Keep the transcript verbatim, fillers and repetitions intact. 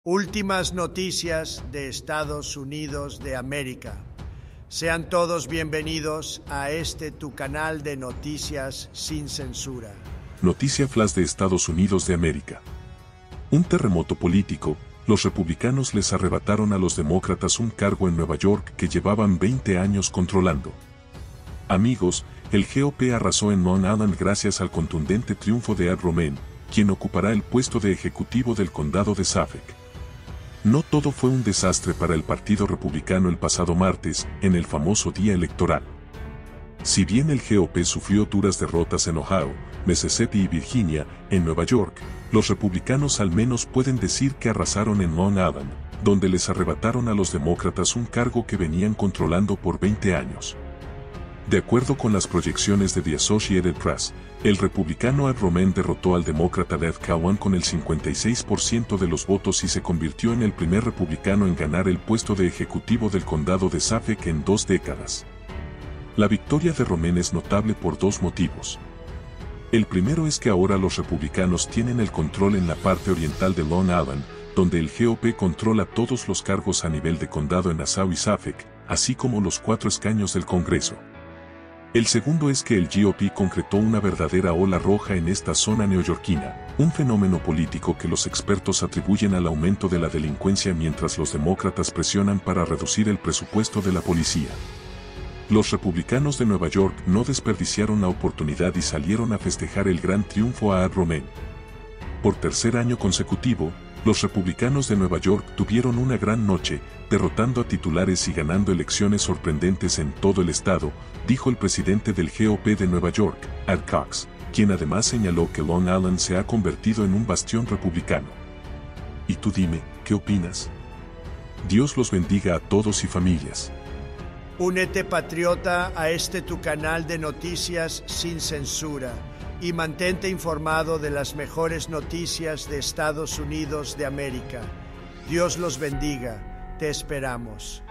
Últimas noticias de Estados Unidos de América. Sean todos bienvenidos a este tu canal de noticias sin censura. Noticia flash de Estados Unidos de América. Un terremoto político. Los republicanos les arrebataron a los demócratas un cargo en Nueva York que llevaban veinte años controlando. Amigos, el G O P arrasó en Long Island gracias al contundente triunfo de Ed Romaine, quien ocupará el puesto de ejecutivo del condado de Suffolk. No todo fue un desastre para el Partido Republicano el pasado martes, en el famoso día electoral. Si bien el G O P sufrió duras derrotas en Ohio, Mississippi y Virginia, en Nueva York, los republicanos al menos pueden decir que arrasaron en Long Island, donde les arrebataron a los demócratas un cargo que venían controlando por veinte años. De acuerdo con las proyecciones de The Associated Press, el republicano Ed Romaine derrotó al demócrata Ed Cowan con el cincuenta y seis por ciento de los votos y se convirtió en el primer republicano en ganar el puesto de ejecutivo del condado de Suffolk en dos décadas. La victoria de Romaine es notable por dos motivos. El primero es que ahora los republicanos tienen el control en la parte oriental de Long Island, donde el G O P controla todos los cargos a nivel de condado en Nassau y Suffolk, así como los cuatro escaños del Congreso. El segundo es que el G O P concretó una verdadera ola roja en esta zona neoyorquina, un fenómeno político que los expertos atribuyen al aumento de la delincuencia mientras los demócratas presionan para reducir el presupuesto de la policía. Los republicanos de Nueva York no desperdiciaron la oportunidad y salieron a festejar el gran triunfo a Ed Romaine. Por tercer año consecutivo, los republicanos de Nueva York tuvieron una gran noche, derrotando a titulares y ganando elecciones sorprendentes en todo el estado, dijo el presidente del G O P de Nueva York, Ed Cox, quien además señaló que Long Island se ha convertido en un bastión republicano. Y tú dime, ¿qué opinas? Dios los bendiga a todos y familias. Únete, patriota, a este tu canal de noticias sin censura y mantente informado de las mejores noticias de Estados Unidos de América. Dios los bendiga. Te esperamos.